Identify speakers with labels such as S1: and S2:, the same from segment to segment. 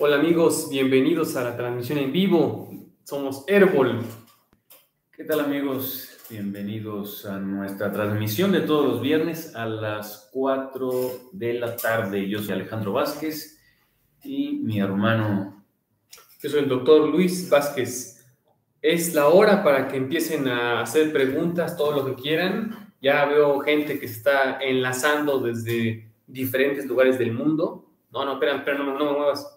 S1: Hola amigos, bienvenidos a la transmisión en vivo. Somos Herbol.
S2: ¿Qué tal amigos? Bienvenidos a nuestra transmisión de todos los viernes a las 4 de la tarde. Yo soy Alejandro Vázquez y mi hermano...
S1: Yo soy el doctor Luis Vázquez. Es la hora para que empiecen a hacer preguntas, todo lo que quieran. Ya veo gente que se está enlazando desde diferentes lugares del mundo. No, espera, no me muevas.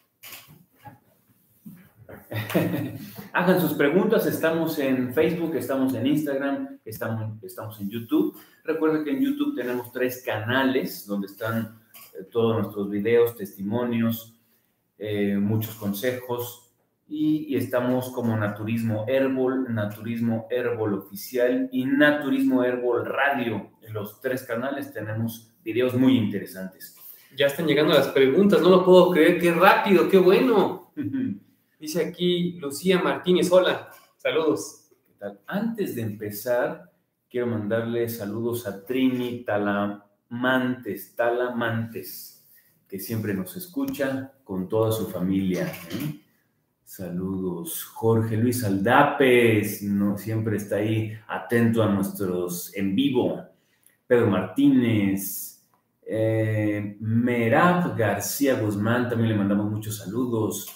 S2: Hagan sus preguntas, estamos en Facebook, estamos en Instagram, estamos en YouTube. Recuerden que en YouTube tenemos 3 canales donde están todos nuestros videos, testimonios, muchos consejos y estamos como Naturismo Herbol Oficial y Naturismo Herbol Radio. En los 3 canales tenemos videos muy interesantes.
S1: Ya están llegando las preguntas, no lo puedo creer, qué rápido, qué bueno. Dice aquí Lucía Martínez, hola, saludos.
S2: ¿Qué tal? Antes de empezar, quiero mandarle saludos a Trini Talamantes, que siempre nos escucha con toda su familia. Saludos. Jorge Luis Aldapes, siempre está ahí atento a nuestros en vivo. Pedro Martínez, Merab García Guzmán, también le mandamos muchos saludos.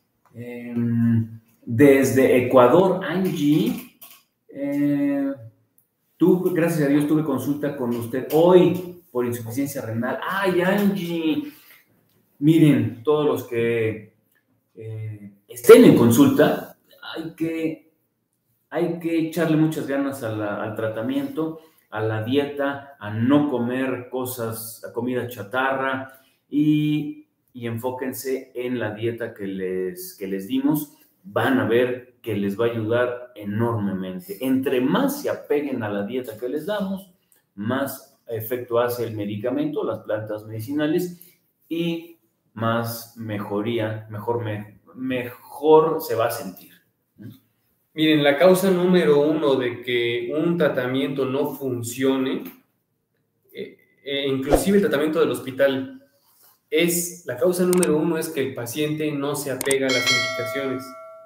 S2: Desde Ecuador, Angie, gracias a Dios tuve consulta con usted hoy por insuficiencia renal. ¡Ay, Angie! Miren, todos los que estén en consulta, hay que echarle muchas ganas al tratamiento, a la dieta, a no comer comida chatarra y enfóquense en la dieta que les dimos. Van a ver que les va a ayudar enormemente. Entre más se apeguen a la dieta que les damos, más efecto hace el medicamento, las plantas medicinales, y más mejoría, mejor se va a sentir.
S1: Miren, la causa número 1 de que un tratamiento no funcione, inclusive el tratamiento del hospital, la causa número 1 es que el paciente no se apega a las indicaciones.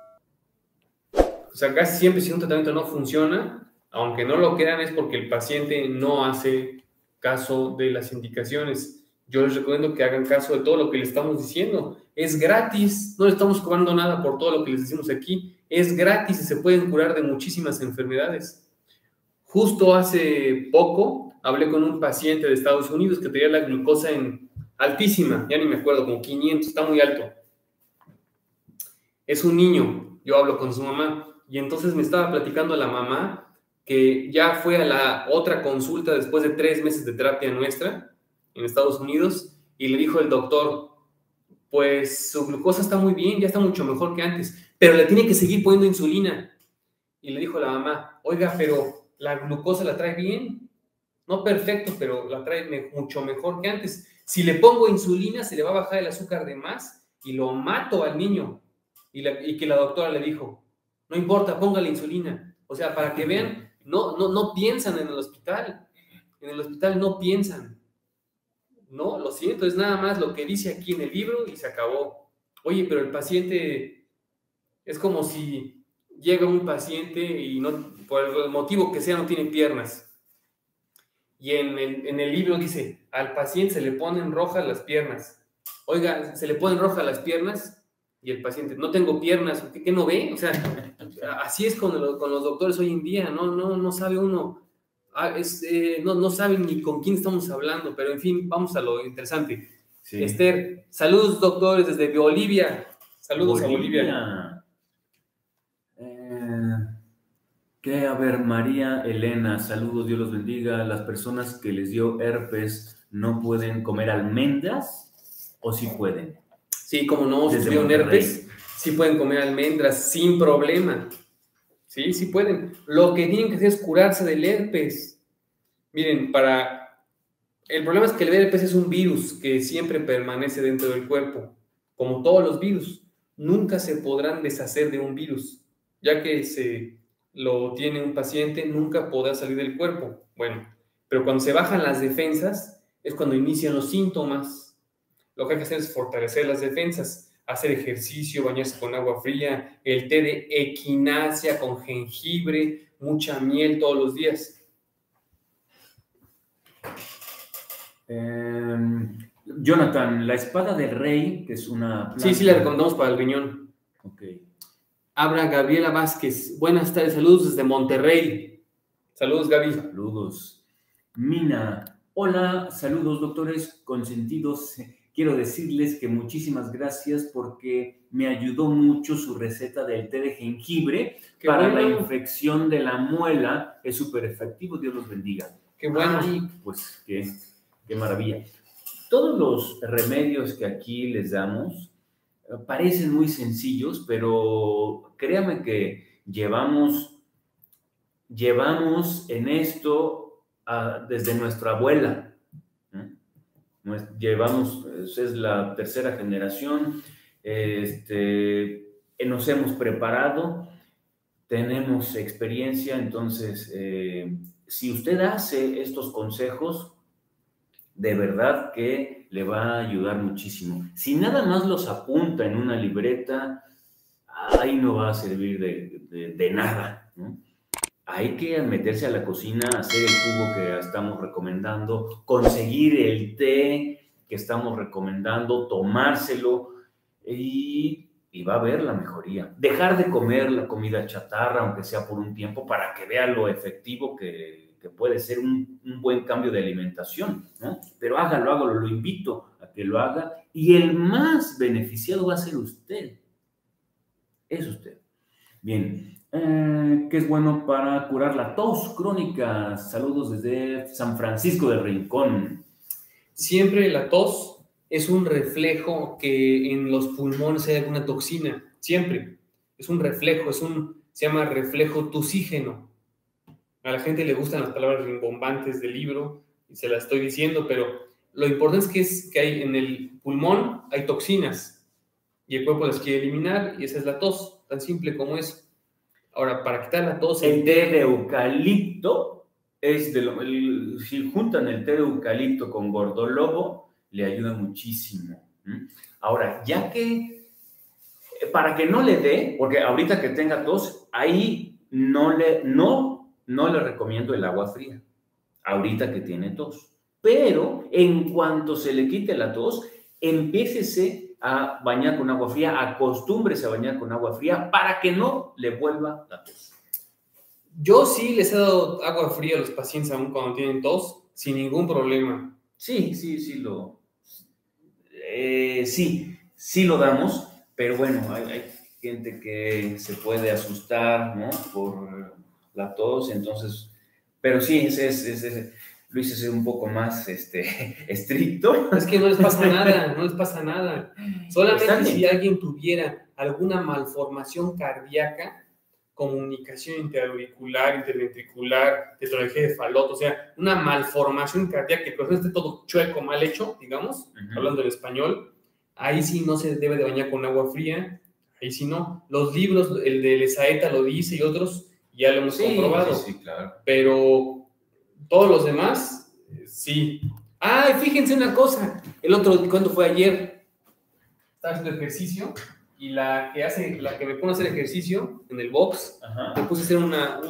S1: O sea, casi siempre si un tratamiento no funciona, aunque no lo crean, es porque el paciente no hace caso de las indicaciones. Yo les recomiendo que hagan caso de todo lo que les estamos diciendo. Es gratis, no le estamos cobrando nada por todo lo que les decimos aquí. Es gratis y se pueden curar de muchísimas enfermedades. Justo hace poco hablé con un paciente de Estados Unidos que tenía la glucosa altísima, ya ni me acuerdo, como 500, está muy alto. Es un niño, yo hablo con su mamá. Y entonces me estaba platicando a la mamá que ya fue a la otra consulta después de 3 meses de terapia nuestra en Estados Unidos y le dijo el doctor, pues su glucosa está muy bien, ya está mucho mejor que antes, pero le tiene que seguir poniendo insulina. Y le dijo la mamá, oiga, pero la glucosa la trae bien, no perfecto, pero la trae mucho mejor que antes. Si le pongo insulina, se le va a bajar el azúcar de más y lo mato al niño. Y que la doctora le dijo, no importa, póngale insulina. O sea, para que vean, no piensan en el hospital. En el hospital no piensan. No, lo siento, es nada más lo que dice aquí en el libro y se acabó. Oye, pero el paciente, es como si llega un paciente y no, por el motivo que sea, no tiene piernas. Y en el libro dice, al paciente se le ponen rojas las piernas. Oiga, se le ponen rojas las piernas. Y el paciente, no tengo piernas, ¿qué no ve? O sea, así es con los doctores hoy en día, no sabe uno, no saben ni con quién estamos hablando, pero en fin, vamos a lo interesante. Sí. Esther, saludos doctores desde Bolivia, saludos
S2: Bolivia.
S1: A
S2: Bolivia. A ver, María Elena, saludos, Dios los bendiga. ¿Las personas que les dio herpes no pueden comer almendras o sí pueden?
S1: Sí, como no sufrieron herpes, sí pueden comer almendras sin problema. Sí pueden. Lo que tienen que hacer es curarse del herpes. Miren, el problema es que el herpes es un virus que siempre permanece dentro del cuerpo. Como todos los virus, nunca se podrán deshacer de un virus. Ya que lo tiene un paciente, nunca podrá salir del cuerpo. Bueno, pero cuando se bajan las defensas, es cuando inician los síntomas. Lo que hay que hacer es fortalecer las defensas. hacer ejercicio, bañarse con agua fría, el té de equinacia con jengibre, mucha miel todos los días.
S2: Jonathan, la espada del rey, que es una planta...
S1: Sí, la recomendamos para el riñón.
S2: Ok.
S1: Abra Gabriela Vázquez. Buenas tardes, saludos desde Monterrey. Saludos, Gaby.
S2: Saludos. Mina, hola, saludos, doctores consentidos. Quiero decirles que muchísimas gracias porque me ayudó mucho su receta del té de jengibre para la infección de la muela. Es súper efectivo, Dios los bendiga.
S1: Qué bueno.
S2: Ay, pues qué maravilla. Todos los remedios que aquí les damos parecen muy sencillos, pero créanme que llevamos en esto desde nuestra abuela. Llevamos, es la tercera generación, nos hemos preparado, tenemos experiencia, entonces, si usted hace estos consejos, de verdad que le va a ayudar muchísimo. Si nada más los apunta en una libreta, ahí no va a servir de nada, ¿no? Hay que meterse a la cocina, hacer el jugo que estamos recomendando, conseguir el té que estamos recomendando, tomárselo y va a haber la mejoría. Dejar de comer la comida chatarra, aunque sea por un tiempo, para que vea lo efectivo que puede ser un buen cambio de alimentación, ¿no? Pero hágalo, lo invito a que lo haga y el más beneficiado va a ser usted. Es usted. Bien. ¿Qué es bueno para curar la tos crónica? Saludos desde San Francisco del Rincón.
S1: Siempre la tos es un reflejo que en los pulmones hay alguna toxina. Siempre. Es un reflejo, se llama reflejo tusígeno. A la gente le gustan las palabras rimbombantes del libro y se las estoy diciendo, pero lo importante es que hay en el pulmón hay toxinas y el cuerpo las quiere eliminar y esa es la tos, tan simple como eso. Ahora, para quitar la tos...
S2: El té de eucalipto es si juntan el té de eucalipto con gordolobo, le ayuda muchísimo. Ahora, ya que, para que no le dé, porque ahorita que tenga tos, ahí no le recomiendo el agua fría, ahorita que tiene tos. Pero en cuanto se le quite la tos, empiécese a bañar con agua fría, acostúmbrese a bañar con agua fría para que no le vuelva la tos.
S1: Yo sí les he dado agua fría a los pacientes aún cuando tienen tos, sin ningún problema.
S2: Sí lo damos, pero bueno, hay gente que se puede asustar, ¿no? Por la tos, entonces, pero sí, Luis es un poco más estricto.
S1: Es que no les pasa nada. Solamente si alguien tuviera alguna malformación cardíaca, comunicación interauricular, interventricular, tetralogía de Fallot, o sea, una malformación cardíaca que el corazón esté todo chueco, mal hecho, digamos, hablando en español, ahí sí no se debe de bañar con agua fría, ahí sí no. Los libros, el de Lesaeta lo dice y otros, ya lo hemos comprobado.
S2: Sí, claro.
S1: Pero todos los demás, sí. ¡Ay, fíjense una cosa! ¿Cuándo fue ayer? Estaba haciendo ejercicio y la que me pone a hacer ejercicio en el box, me puse a hacer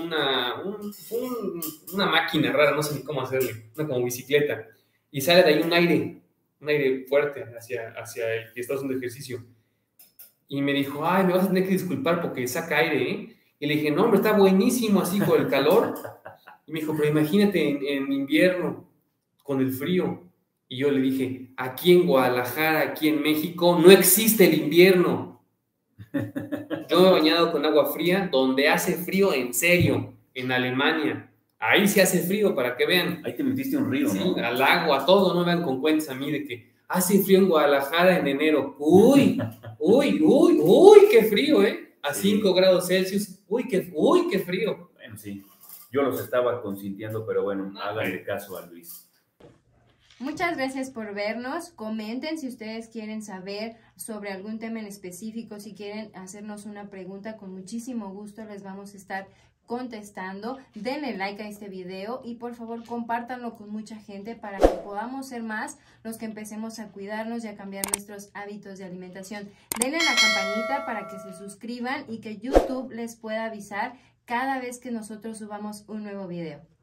S1: una máquina rara, no sé ni cómo hacerle, una como bicicleta, y sale de ahí un aire fuerte hacia el que está haciendo ejercicio. Y me dijo, ay, me vas a tener que disculpar porque saca aire, ¿eh? Y le dije, no, hombre, está buenísimo así con el calor. Y me dijo, pero imagínate en invierno, con el frío. Y yo le dije, aquí en Guadalajara, aquí en México, no existe el invierno. Yo me he bañado con agua fría donde hace frío en serio, en Alemania. Ahí sí hace frío, para que vean.
S2: Ahí te metiste un río, ¿no?
S1: Sí, al agua, a todo, no vean con cuentas a mí de que hace frío en Guadalajara en enero. Uy, qué frío, ¿eh? A 5 grados Celsius. Uy, qué frío.
S2: Bueno, sí. Yo los estaba consintiendo, pero bueno, háganle caso a Luis.
S3: Muchas gracias por vernos. Comenten si ustedes quieren saber sobre algún tema en específico, si quieren hacernos una pregunta, con muchísimo gusto les vamos a estar contestando. Denle like a este video y por favor compártanlo con mucha gente para que podamos ser más los que empecemos a cuidarnos y a cambiar nuestros hábitos de alimentación. Denle a la campanita para que se suscriban y que YouTube les pueda avisar cada vez que nosotros subamos un nuevo video.